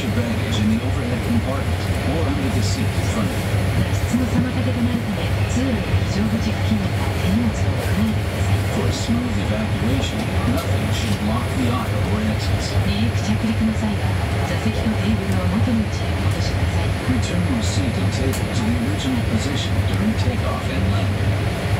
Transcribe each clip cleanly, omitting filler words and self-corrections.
your baggage in the overhead compartment or under the seat in front of you. 脱出の妨げとなるため、通路や非常口付近には手荷物を置かないでください。 For a smooth evacuation, nothing should block the aisle or exits. 離陸着陸の際は、座席とテーブルを元の位置へ戻してください。 Return your seat and table to the original position during takeoff and landing.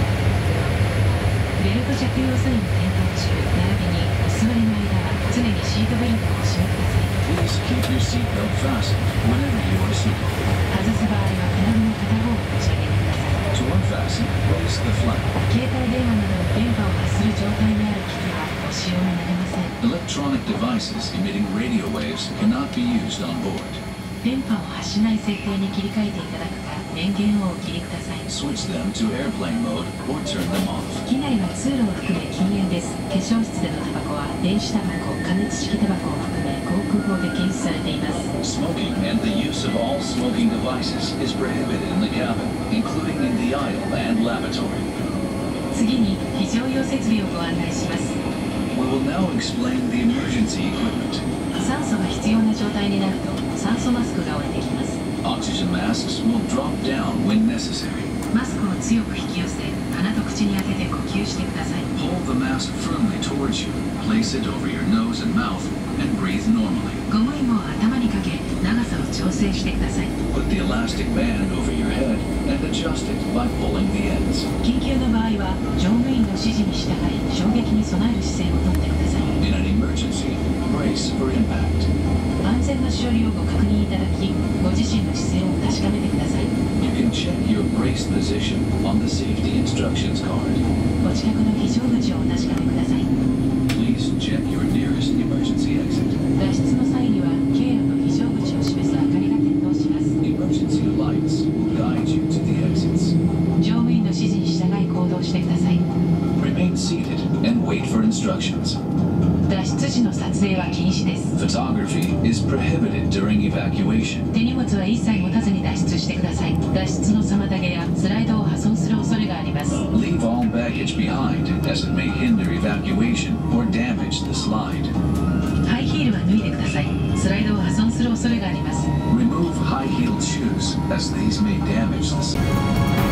ベルト着用サインの点灯中、並びにお座りの間は常にシートベルトをお締めください。 Please keep your seatbelt fastened whenever you are seated. 外す場合はペダルの片方を持ち上げてください。 To unfasten, raise the flap. 携帯電話などの電波を発する状態にある機器はご使用になれません。 Electronic devices emitting radio waves cannot be used on board. 電波を発しない設定に切り替えていただくか、電源をお切りください。 Switch them to airplane mode or turn them off. 機内は通路を含め禁煙です。化粧室でのタバコは電子タバコ、加熱式タバコを含め航空法で禁止されています。 Smoking and the use of all smoking devices is prohibited in the cabin, including in the aisle and lavatory. 次に非常用設備をご案内します。 We will now explain the emergency equipment. 酸素が必要な状態になると酸素マスクが降りてきます。 Oxygen masks will drop down when necessary. マスクを強く引き寄せ、鼻と口に当てて呼吸してください。 Hold the mask firmly towards you, place it over your nose and mouth, and breathe normally. ゴム紐を頭にかけ、長さを調整してください。 Put the elastic band over your head and adjust it by pulling the ends. 緊急の場合は乗務員の指示に従い衝撃に備える姿勢をとってください。 In an emergency, brace for impact. 安全のしおりをご確認いただき、ご自身の姿勢を確かめてください。 You can check your brace position on the safety instructions card. お近くの非常口をお確かめください。 Please check your nearest emergency exit. 脱出の際には経路と非常口を示す明かりが点灯します。 Emergency lights will guide you to the exits. 乗務員の指示に従い行動してください。 Remain seated and wait for instructions. 脱出時の撮影は禁止です。 Photography is prohibited during evacuation. 手荷物は一切持たずに脱出してください。脱出の妨げやスライドを破損する恐れがあります。 Leave all baggage behind as it may hinder evacuation or damage the slide. ハイヒールは脱いでください。スライドを破損する恐れがあります。 Remove high-heeled shoes as these may damage the slide.